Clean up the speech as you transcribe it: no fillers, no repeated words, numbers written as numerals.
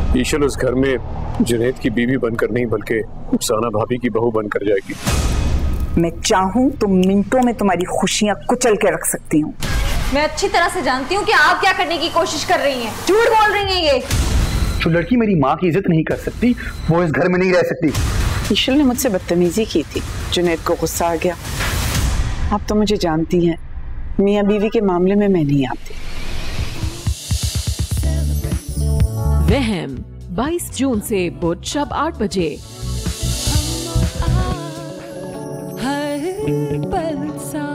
ईशल उस घर में जुनैद की बीवी बनकर नहीं बल्कि रुखसाना भाभी की बहू बनकर जाएगी। मैं चाहूं तो मिनटों में तुम्हारी खुशियां कुचल के रख सकती हूँ। मैं अच्छी तरह से जानती हूँ कि आप क्या करने की कोशिश कर रही हैं। झूठ बोल रही हैं ये। जो लड़की मेरी माँ की इज्जत नहीं कर सकती वो इस घर में नहीं रह सकती। ईशल ने मुझसे बदतमीजी की थी, जुनैद को गुस्सा आ गया। आप तो मुझे जानती हैं, मियाँ बीवी के मामले में मैं नहीं आती। वहम 22 जून से बुध शब 8 बजे।